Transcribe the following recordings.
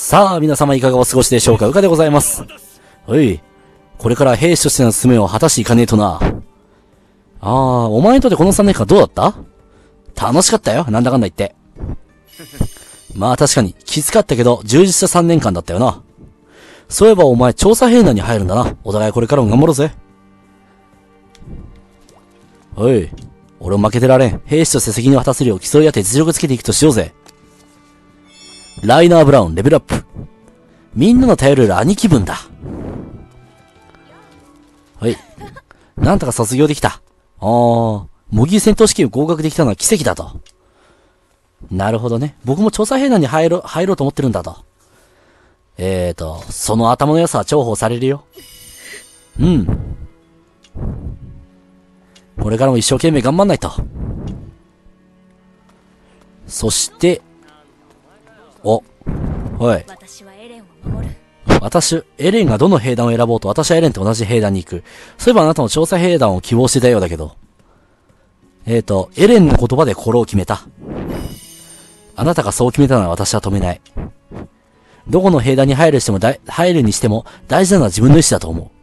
さあ、皆様いかがお過ごしでしょうか。うかでございます。おい。これから兵士としての務めを果たしていかねえとな。お前にとってこの3年間どうだった？楽しかったよ。なんだかんだ言って。まあ確かに、きつかったけど、充実した3年間だったよな。そういえばお前、調査兵団に入るんだな。お互いこれからも頑張ろうぜ。おい。俺も負けてられん。兵士として責任を果たせるよう競い合って実力つけていくとしようぜ。ライナー・ブラウン、レベルアップ。みんなの頼れる兄貴分だ。はい。なんとか卒業できた。模擬戦闘試験を合格できたのは奇跡だと。なるほどね。僕も調査兵団に入ろうと思ってるんだと。その頭の良さは重宝されるよ。うん。これからも一生懸命頑張んないと。そして、おい。エレンがどの兵団を選ぼうと、私はエレンと同じ兵団に行く。そういえばあなたも調査兵団を希望してたようだけど。エレンの言葉で心を決めた。あなたがそう決めたなら私は止めない。どこの兵団に入るにしても大事なのは自分の意思だと思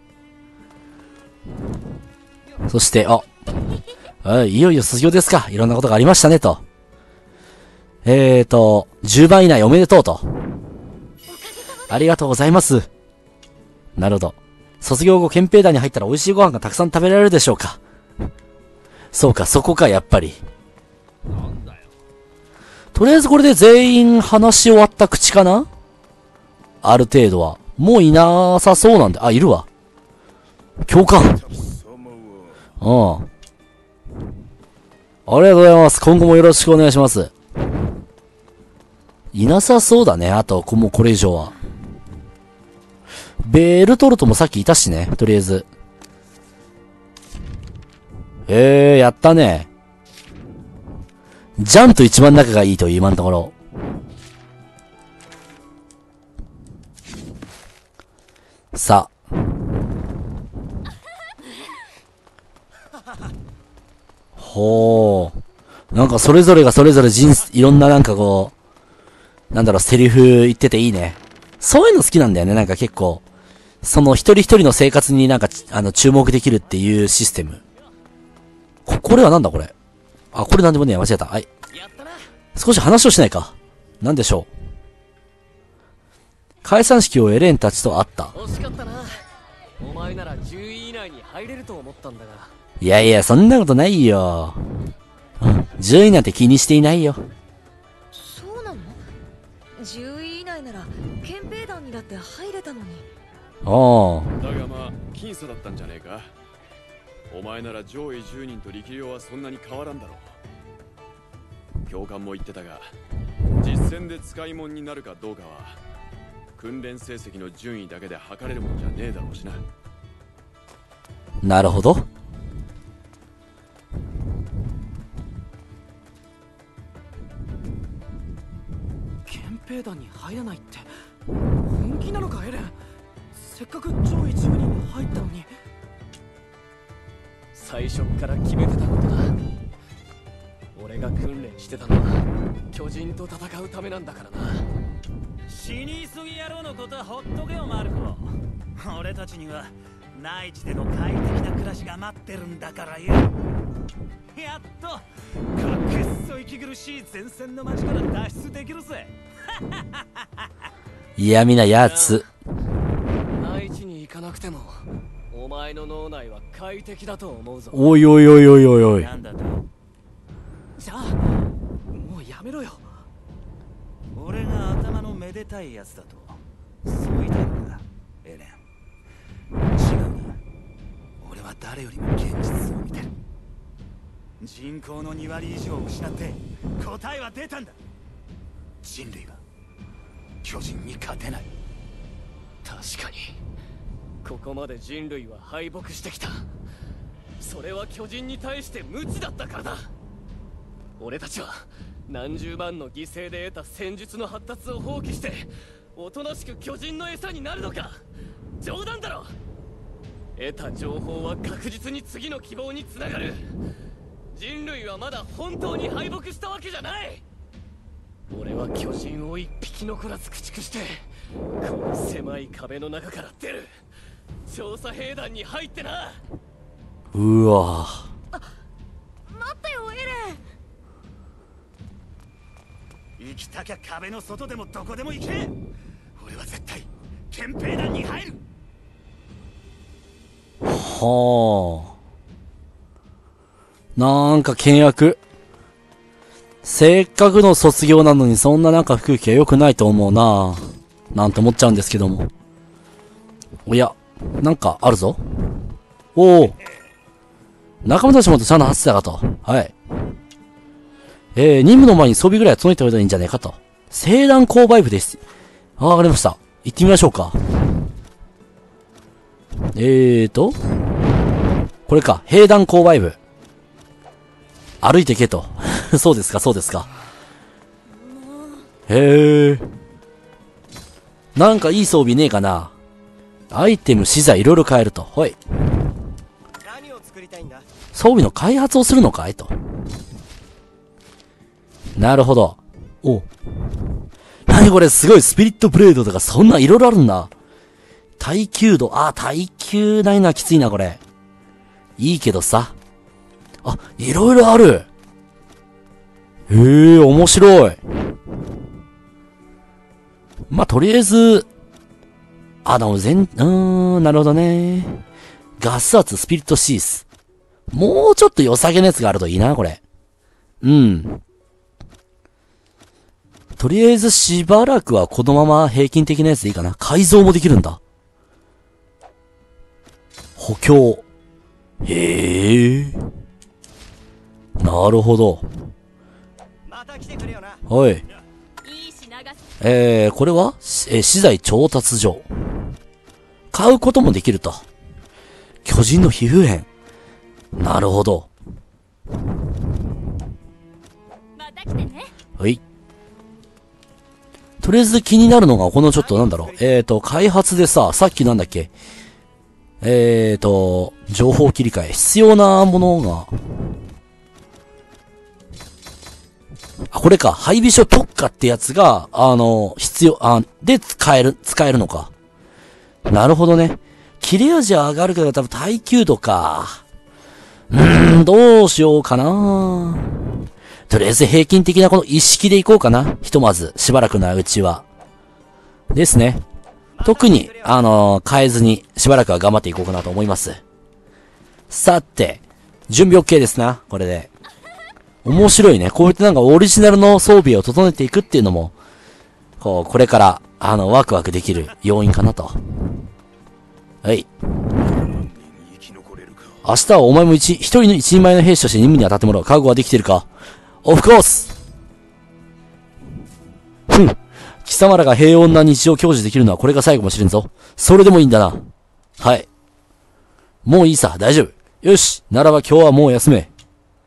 う。そして、いよいよ卒業ですか。いろんなことがありましたね、と。10番以内おめでとうと。ありがとうございます。なるほど。卒業後憲兵団に入ったら美味しいご飯がたくさん食べられるでしょうか。そうか、そこか、やっぱり。とりあえずこれで全員話し終わった口かな？ある程度は。もういなさそうなんで、いるわ。教官。ありがとうございます。今後もよろしくお願いします。いなさそうだね。あと、もうこれ以上は。ベルトルトもさっきいたしね。とりあえず。やったね。ジャンと一番仲がいいという今のところ。さあ。ほー。なんかそれぞれがそれぞれいろんななんかこう、なんだろう、セリフ言ってていいね。そういうの好きなんだよね、なんか結構。その一人一人の生活になんか、注目できるっていうシステム。これはなんだこれ。これなんでもねえ、間違えた。はい。少し話をしないか。なんでしょう。解散式をエレンたちと会った。 惜しかったな。お前なら10位以内に入れると思ったんだが。 いやいや、そんなことないよ。10位なんて気にしていないよ。 そうなの？ 10 位以内なら憲兵団にだって入れたのに。 だがまあ僅差だったんじゃねえか。お前なら上位10人と力量はそんなに変わらんだろう。教官も言ってたが、実戦で使い物になるかどうかは訓練成績の順位だけで測れるもんじゃねえだろうしな。 なるほど。 憲兵団に入らないって本気なのかエレン。せっかく上位10人に入ったのに。最初から決めてたことだ。俺が訓練してたのは巨人と戦うためなんだからな。 死に急ぎ野郎のことはほっとけよマルコ。俺たちには内地での快適な暮らしが待ってるんだからよ。やっとかっそ息苦しい前線の街から脱出できるぜ。 嫌味なやつ。 内地に行かなくてもお前の脳内は快適だと思うぞ。 おいおいおいおいおいおい。 なんだと。 じゃあもうやめろよ。 俺が頭のめでたいやつだとそう言いたいんだエレン。違うな。俺は誰よりも現実を見てる。人口の2割以上を失って答えは出たんだ。人類は巨人に勝てない。 確かにここまで人類は敗北してきた。それは巨人に対して無知だったからだ。俺たちは何十万の犠牲で得た戦術の発達を放棄しておとなしく巨人の餌になるのか。冗談だろ。得た情報は確実に次の希望につながる。人類はまだ本当に敗北したわけじゃない。 俺は巨人を一匹残らず駆逐してこの狭い壁の中から出る。調査兵団に入ってな。 うわ。 待ってよエレン。 行きたきゃ壁の外でもどこでも行け。俺は絶対憲兵団に入る。 はあ。なんか険悪。せっかくの卒業なのにそんななんか空気は良くないと思うな。なんて思っちゃうんですけども。おや、なんかあるぞ。おお。仲間たちもとちゃんと発生たかと。はい。任務の前に装備ぐらいは整えておいたらいいんじゃねえかと。聖断購買部です。わかりました。行ってみましょうか。これか。兵団購買部。歩いてけと。そうですか、そうですか。へえ。なんかいい装備ねえかな。アイテム、資材いろいろ買えると。ほい。 何を作りたいんだ。 装備の開発をするのかいと。なるほど。お。なにこれすごいスピリットブレードとかそんないろいろあるんだ。耐久度。耐久ないな、きついな、これ。いいけどさ。いろいろある。へえ、面白い。まあ、とりあえず、でもなるほどね。ガス圧、スピリットシース。もうちょっと良さげなやつがあるといいな、これ。うん。とりあえずしばらくはこのまま平均的なやつでいいかな。改造もできるんだ。補強。へえ。なるほど。 また来てくれよな。 はい。 いい品がこれは資材調達所。買うこともできると。巨人の皮膚片。なるほど。 また来てね。 はい。とりあえず気になるのが、このちょっとなんだろう。開発でさ、さっきなんだっけ。情報切り替え。必要なものが、これか。配備所特化ってやつが、必要、で使えるのか。なるほどね。切れ味は上がるけど多分耐久度か。どうしようかな。とりあえず平均的なこの一式でいこうかな。ひとまず、しばらくのうちは。ですね。特に、変えずに、しばらくは頑張っていこうかなと思います。さて、準備 OK ですな。これで。面白いね。こうやってなんかオリジナルの装備を整えていくっていうのも、これから、ワクワクできる要因かなと。はい。明日はお前も一人の一人前の兵士として任務に当たってもらう。覚悟はできてるか？オフコース！貴様らが平穏な日常を享受できるのはこれが最後かもしれんぞ。それでもいいんだな。はい。もういいさ、大丈夫。よし、ならば今日はもう休め。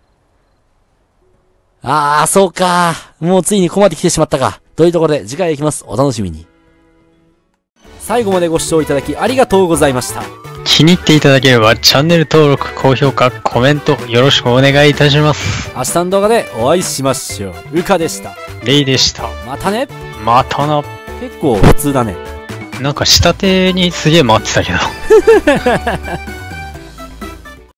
そうか。もうついにここまで来てしまったか。というところで次回行きます。お楽しみに。最後までご視聴いただきありがとうございました。 気に入っていただければチャンネル登録、高評価、コメントよろしくお願いいたします。 明日の動画でお会いしましょう。うかでした。 レイでした。 またね。 またな。 結構普通だね。 なんか下手にすげえ回ってたけど。